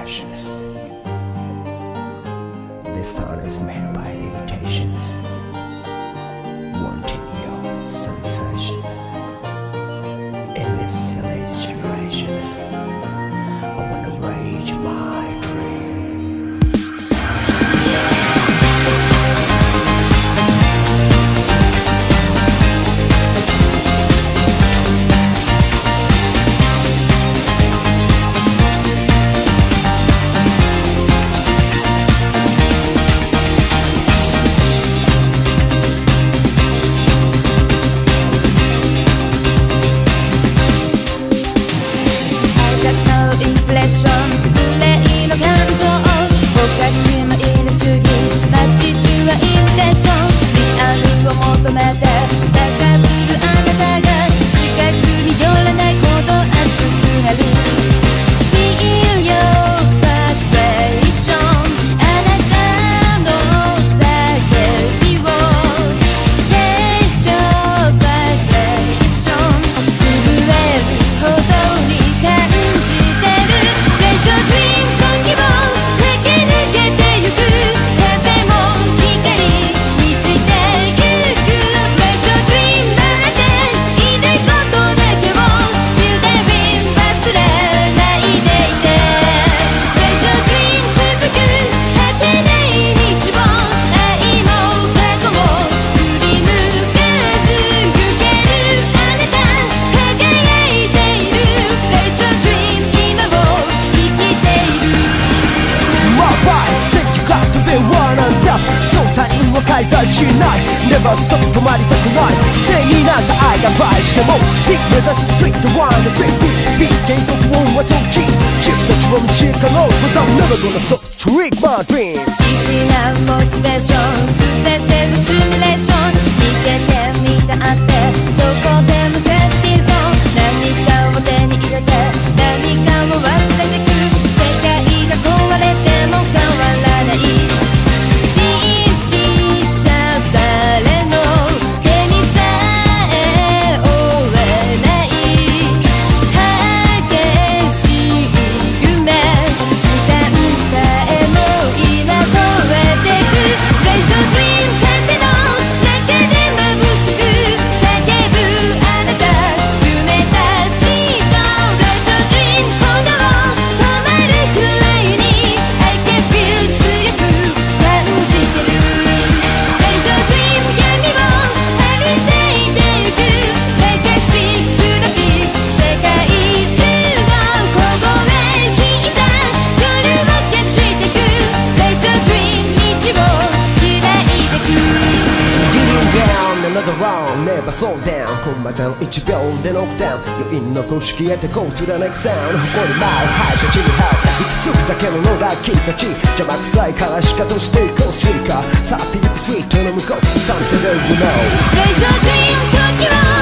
passion. This town is made by limitation, wanting your sensation. In this silly situation, I wanna rage my dream. Never stop 止まりたくない規制になった愛が倍してもビッグ目指すスイートワインのスイートビッグ原告音はそっちシフトちは道かろう Cause I'm never gonna stop Trick my dream 粋なモチベーション全てのシミュレーション見てて見たってどこでもセーフティーゾーン何かを手に入れて何かを忘れてく世界が壊れても変わらない Never slow down コンマ1秒でノックダウン余韻の公式へてこう貫くサウンド誇り舞う敗者地に這ういくつだけの野良君たち邪魔くさいからしかとしていこうストリーカー去ってゆくスイートの向こう Something that you know レイジャードリーム時は